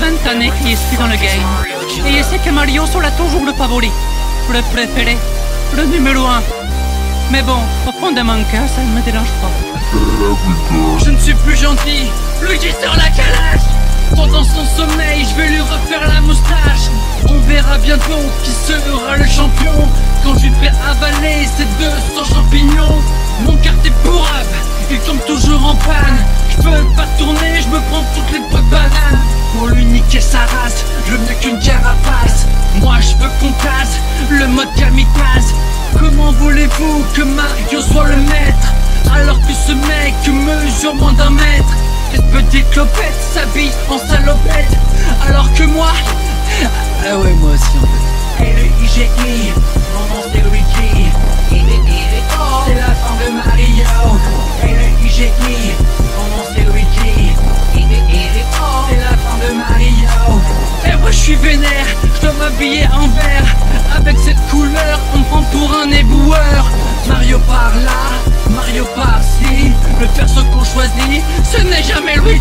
années qui suis dans le game. Et je sais que Mario sera toujours le favori, le préféré, le numéro 1. Mais bon, au fond de mon cœur, ça ne me dérange pas. Je ne suis plus gentil, Luigi sort la calache. Pendant son sommeil, je vais lui refaire la moustache. On verra bientôt qui sera le champion quand je lui ferai avaler ces 200 champignons. Mon carte est pourrave, il tombe toujours en panne. Je peux pas tourner, je me prends toutes les pots de banane. Pour lui niquer sa race, je n'ai qu'une carapace. Moi je veux qu'on casse le mode kamikaze. Comment voulez-vous que Mario soit le maître alors que ce mec mesure moins d'1 mètre? Cette petite clopette s'habille en salopette alors que moi... Ah ouais, moi aussi en fait. Et le IGI, mon nom c'est Luigi. C'est la fin de Mario. Et le IGI, mon nom c'est Luigi. C'est la fin de Mario. Et moi je suis vénère, je dois m'habiller en vert. Avec cette couleur, on me prend pour un éboueur. Mario par là,